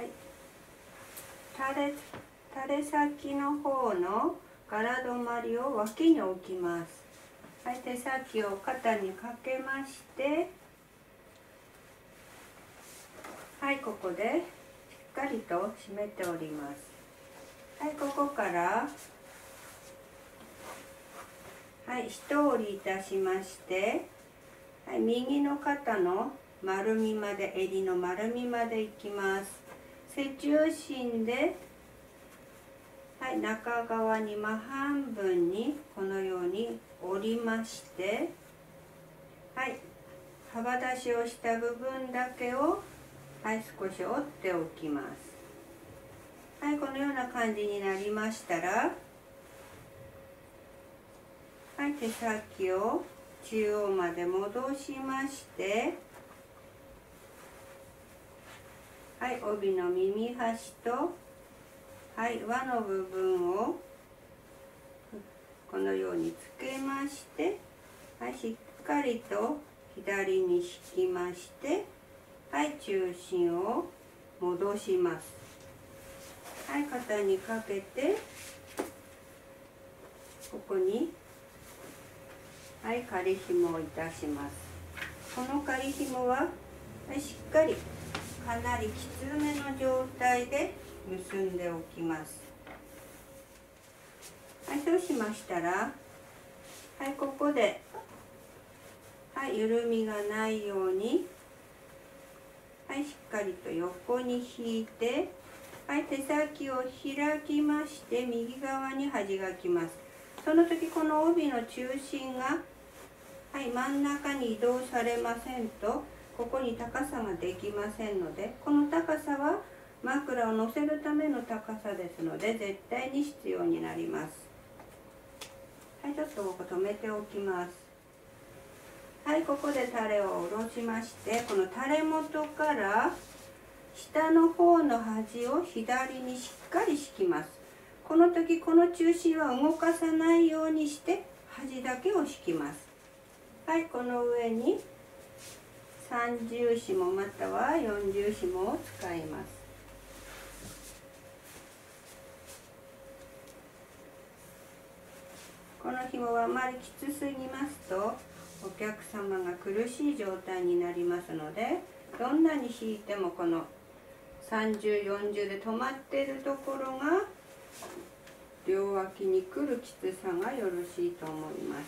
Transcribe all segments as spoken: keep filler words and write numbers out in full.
はい、垂れ垂れ先の方の柄止まりを脇に置きます。はい、手先を肩にかけまして、はい、ここでしっかりと締めております。はい、ここからはい、一折りいたしまして、はい、右の肩の丸みまで、襟の丸みまでいきます。背中心で、はい、中側に真半分にこのように折りまして、はい、幅出しをした部分だけを、はい、少し折っておきます。はい、このような感じになりましたら、はい、手先を中央まで戻しまして、はい、帯の耳端と、はい、輪の部分をこのようにつけまして、はい、しっかりと左に引きまして、はい、中心を戻します。はい、肩にかけて、ここに、はい、仮紐をいたします。この仮紐は、はい、しっかりかなりきつめの状態で結んでおきます。はい、そうしましたら、はい、ここで、はい、緩みがないように、はい、しっかりと横に引いて、はい、手先を開きまして右側に端がきます。その時この帯の中心が、はい、真ん中に移動されませんとここに高さができませんので、この高さは枕を乗せるための高さですので絶対に必要になります。はい、ちょっとここ止めておきます。はい、ここでタレを下ろしまして、このタレ元から下の方の端を左にしっかり敷きます。この時この中心は動かさないようにして端だけを敷きます。はい、この上に三重紐または四重紐を使います。この紐はあまりきつすぎますとお客様が苦しい状態になりますので、どんなに引いてもこの三重四重で止まっているところが両脇に来るきつさがよろしいと思います。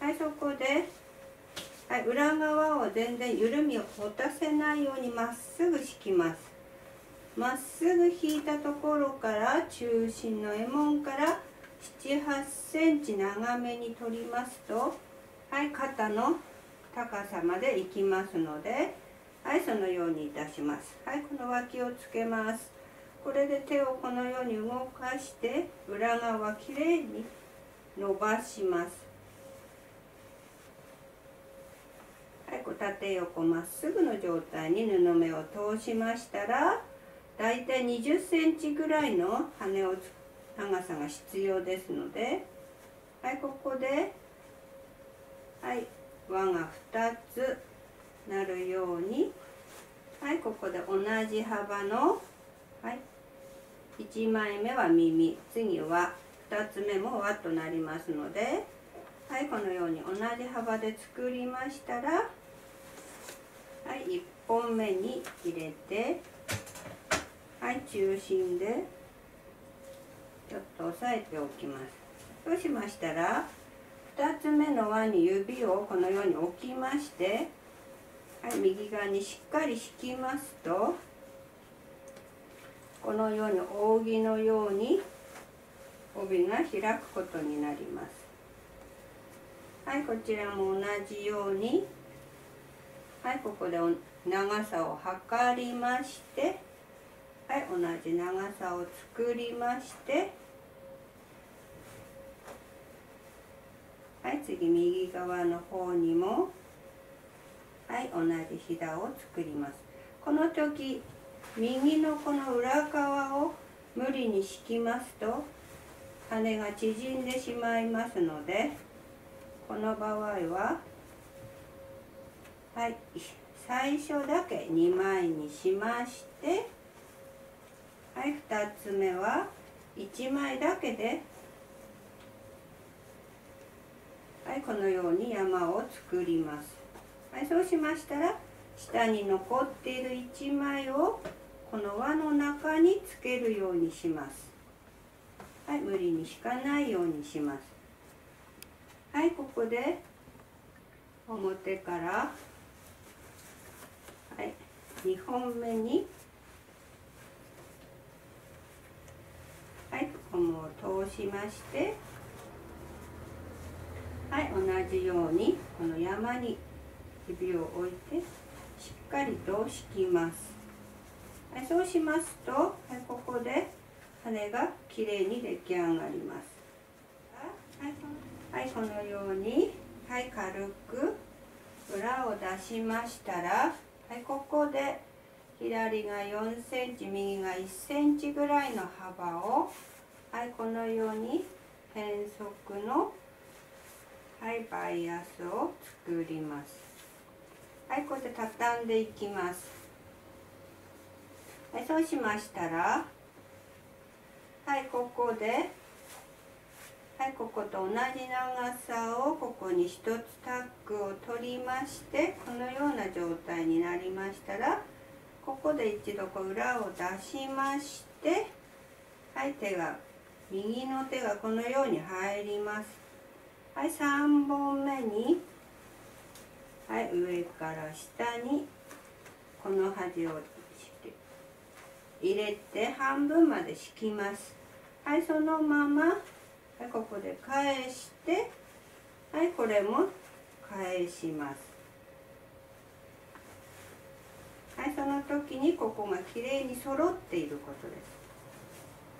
はい、そこで、はい、裏側を全然緩みを持たせないようにまっすぐ引きます。まっすぐ引いたところから中心の衣紋からなな、はちセンチ長めに取りますと、はい、肩の高さまでいきますので、はい、そのようにいたします。はい、この脇をつけます。これで手をこのように動かして裏側きれいに伸ばします。はい、こう縦横まっすぐの状態に布目を通しましたら、だいたいにじゅっセンチぐらいの羽を長さが必要ですので、はい、ここで、はい、輪がふたつなるように、はい、ここで同じ幅の、はい、いちまいめは耳、次はふたつめも輪となりますので、はい、このように同じ幅で作りましたら、はい、いっぽんめに入れて、はい、中心でちょっと押さえておきます。そうしましたらふたつめの輪に指をこのように置きまして、はい、右側にしっかり引きますと、このように扇のように帯が開くことになります。はい、こちらも同じように、はい、ここで長さを測りまして、はい、同じ長さを作りまして、はい、次右側の方にも、はい、同じひだを作ります。この時右のこの裏側を無理に引きますと羽が縮んでしまいますので、この場合は、はい、最初だけにまいにしまして、 はい、ふたつめはいちまいだけで、はい、このように山を作ります。はい、そうしましたら下に残っているいちまいをこの輪の中につけるようにします。はい、無理に引かないようにします。はい、ここで表から、はい、にほんめに、はい、ゴムを通しまして、はい、同じようにこの山に指を置いてしっかりと敷きます。はい、そうしますと、はい、ここで羽がきれいに出来上がります。はい、はい、このように、はい、軽く裏を出しましたら、はい、ここで左がよんセンチ、右がいっセンチぐらいの幅を、はい、このように変則の、はい、バイアスを作ります。はい、こうやって畳んでいきます。はい、そうしましたら、はい、ここで、はい、ここと同じ長さをここにひとつタックを取りまして、このような状態になりましたら、ここで一度こう裏を出しまして、はい、手が右の手がこのように入ります。はい、さんぼんめに、はい、上から下にこの端を入れて半分まで敷きます。はい、そのまま、はい、ここで返して、はい、これも返します。はい、その時にここがきれいに揃っていることです。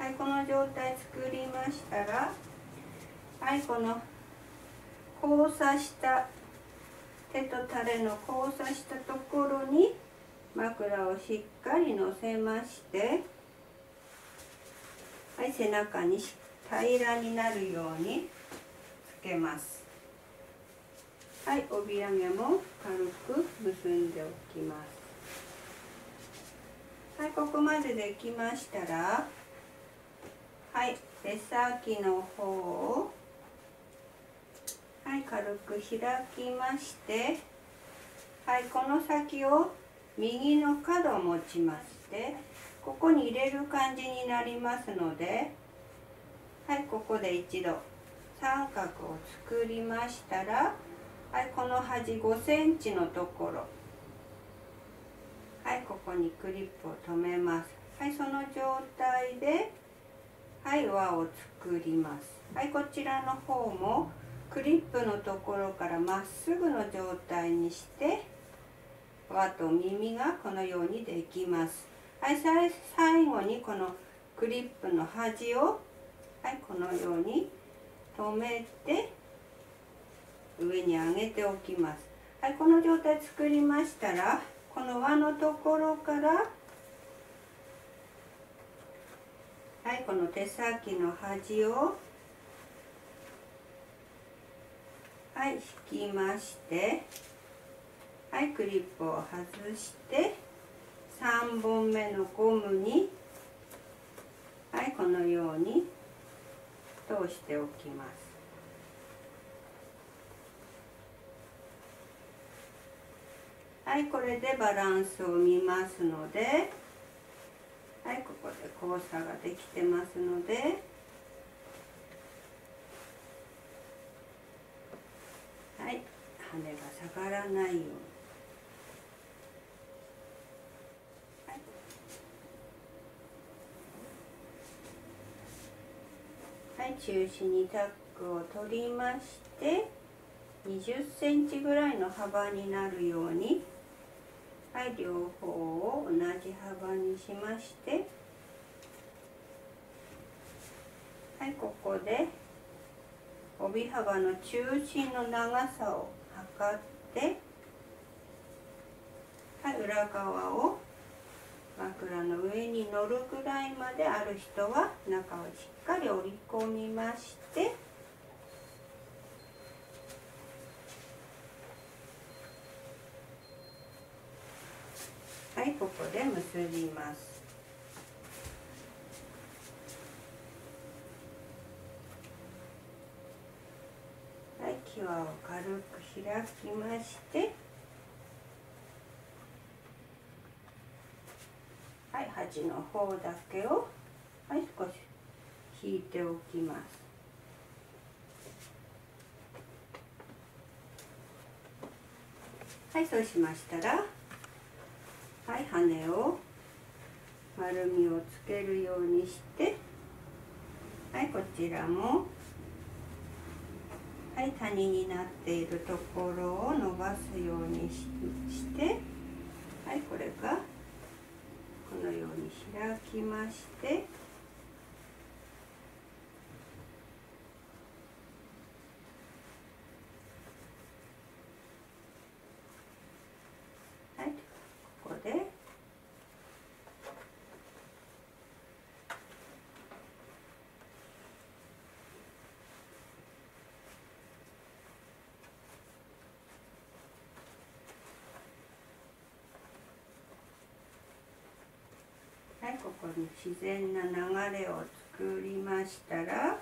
はい、この状態作りましたら、はい、この交差した手とタレの交差したところに枕をしっかり乗せまして、はい、背中に平らになるようにつけます。はい、帯揚げも軽く結んでおきます。はい、ここまでできましたら、はい、手先の方を、はい、軽く開きまして、はい、この先を右の角を持ちまして、ここに入れる感じになりますので、はい、ここで一度三角を作りましたら、はい、この端ごセンチのところ、はい、ここにクリップを留めます。はい、その状態で、はい、輪を作ります。はい、こちらの方もクリップのところからまっすぐの状態にして、輪と耳がこのようにできます。はい、最後にこのクリップの端を、はい、このように留めて上に上げておきます。はい、この状態作りましたら、この輪のところから、はい、この手先の端を、はい、引きまして、はい、クリップを外してさんぼんめのゴムに、はい、このように通しておきます。はい、これでバランスを見ますので、はい、ここで交差ができてますので、はい、羽が下がらないように、はい、中心にタックを取りまして、にじゅっセンチぐらいの幅になるように、はい、両方を同じ幅にしまして、はい、ここで帯幅の中心の長さを測って、はい、裏側を枕の上に乗るぐらいまである人は中をしっかり折り込みまして、はい、ここで結びます。 際を軽く開きまして、はい、端の方だけを、はい、少し引いておきます。はい、そうしましたら、はい、羽を丸みをつけるようにして、はい、こちらも、はい、谷になっているところを伸ばすように し, して、はい、これがこのように開きまして、はい、ここではい、ここに自然な流れを作りましたら、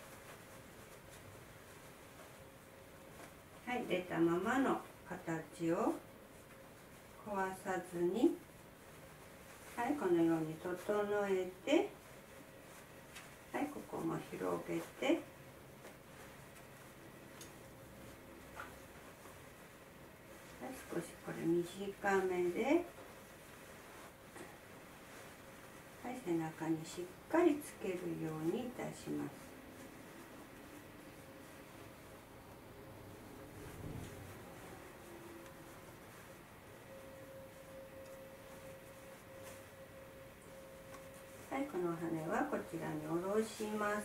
はい、出たままの形を壊さずに、はい、このように整えて、はい、ここも広げて、はい、少しこれ短めで、はい、背中にしっかりつけるようにいたします。はい、この羽はこちらに下ろします。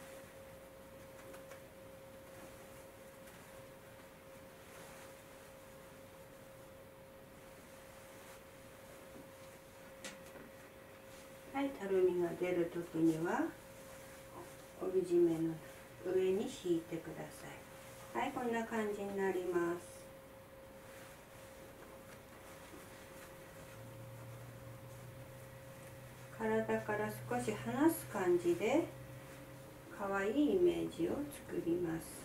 はい、たるみが出るときには帯締めの上に引いてください。はい、こんな感じになります。体から少し離す感じで可愛いイメージを作ります。